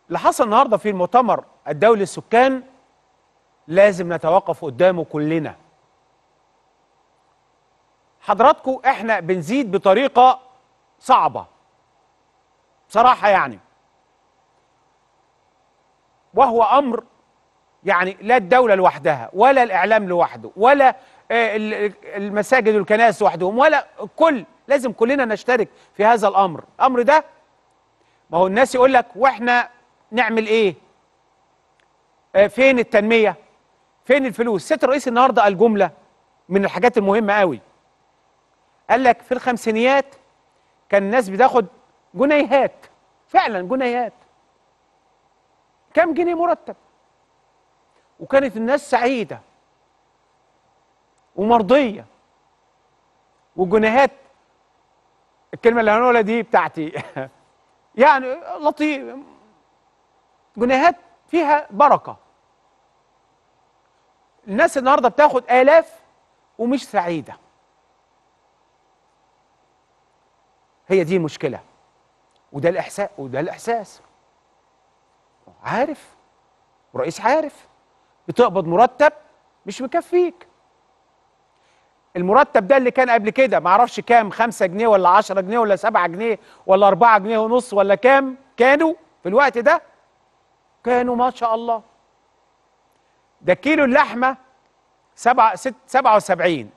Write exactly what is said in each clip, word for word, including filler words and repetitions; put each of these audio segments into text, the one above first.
اللي حصل النهارده في المؤتمر الدولي للسكان لازم نتوقف قدامه كلنا. حضراتكم احنا بنزيد بطريقه صعبه بصراحه يعني، وهو امر يعني لا الدوله لوحدها ولا الاعلام لوحده ولا المساجد والكنائس لوحدهم ولا الكل، لازم كلنا نشترك في هذا الامر. الامر ده ما هو الناس يقول لك واحنا نعمل ايه؟ فين التنميه؟ فين الفلوس؟ سيادة الرئيس النهارده قال جمله من الحاجات المهمه قوي. قال لك في الخمسينيات كان الناس بتاخد جنيهات، فعلا جنيهات، كام جنيه مرتب، وكانت الناس سعيده ومرضيه، والجنيهات الكلمه اللي هنقولها دي بتاعتي يعني لطيف، جنيهات فيها بركه. الناس النهارده بتاخد آلاف ومش سعيده. هي دي المشكله، وده الاحساس وده الاحساس. عارف ورئيس عارف بتقبض مرتب مش مكفيك. المرتب ده اللي كان قبل كده ما اعرفش كام، خمسة جنيه ولا عشرة جنيه ولا سبعة جنيه ولا أربعة جنيه ونص ولا كام كانوا في الوقت ده، كانوا ما شاء الله. ده كيلو اللحمه سبعة ست سبعة وسبعين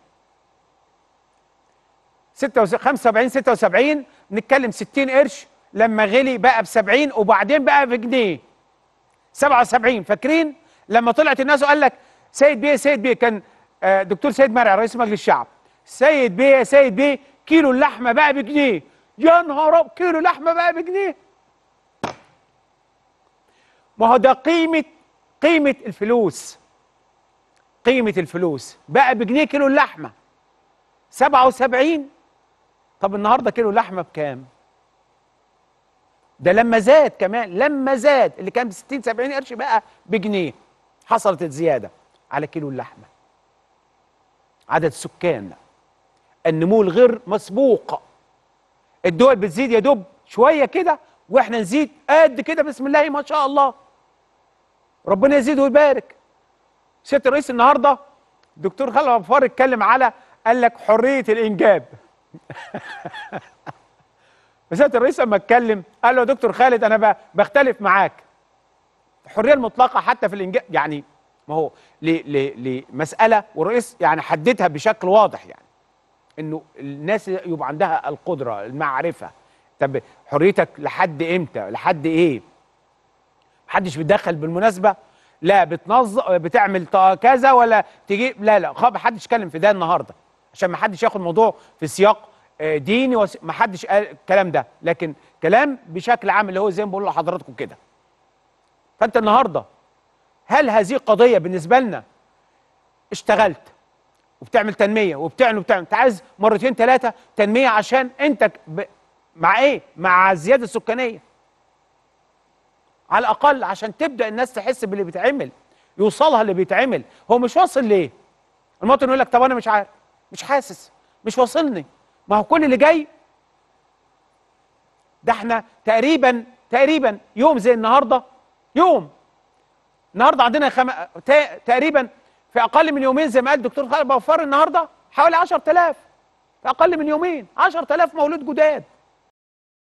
ستة خمسة وسبعين ستة وسبعين، نتكلم ستين قرش، لما غلي بقى ب سبعين وبعدين بقى بجنيه. سبعة وسبعين فاكرين لما طلعت الناس وقال لك سيد بيه سيد بيه، كان دكتور سيد مرعي رئيس مجلس الشعب، سيد بيه يا سيد بيه كيلو اللحمه بقى بجنيه. يا نهار، كيلو لحمه بقى بجنيه. ما هو ده قيمه قيمه الفلوس، قيمه الفلوس بقى بجنيه كيلو اللحمه. سبعة وسبعين، طب النهارده كيلو اللحمه بكام؟ ده لما زاد كمان، لما زاد اللي كان ب ستين سبعين قرش بقى بجنيه. حصلت الزياده على كيلو اللحمه. عدد السكان، النمو الغير مسبوق، الدول بتزيد يا دوب شويه كده واحنا نزيد قد كده، بسم الله ما شاء الله، ربنا يزيد ويبارك. سياده الرئيس النهارده الدكتور خالد غفار اتكلم على، قال لك حريه الانجاب سياده الرئيس لما اتكلم قال له يا دكتور خالد انا بختلف معاك، الحريه المطلقه حتى في الانجاب يعني، ما هو لمساله والرئيس يعني حددها بشكل واضح، يعني انه الناس يبقى عندها القدره المعرفه. طب حريتك لحد امتى؟ لحد ايه؟ محدش بيتدخل بالمناسبه، لا بتنظم بتعمل كذا ولا تجيب، لا لا محدش اتكلم في ده النهارده عشان ما حدش ياخد الموضوع في سياق ديني، ما حدش قال الكلام ده، لكن كلام بشكل عام اللي هو زي ما بقول لحضراتكم كده. فانت النهارده هل هذه قضيه بالنسبه لنا اشتغلت وبتعمل تنميه وبتعمل وبتعمل انت عايز مرتين ثلاثه تنميه عشان انت ب... مع ايه؟ مع الزياده السكانيه على الاقل، عشان تبدا الناس تحس باللي بيتعمل، يوصلها اللي بيتعمل. هو مش واصل ليه؟ المواطن يقول لك طب انا مش عارف، مش حاسس، مش واصلني. ما هو كل اللي جاي ده احنا تقريبا تقريبا يوم زي النهارده، يوم النهارده عندنا خم... تقريبا في اقل من يومين زي ما قال الدكتور خالد غفار النهارده حوالي عشرة آلاف، في اقل من يومين عشرة آلاف مولود جداد.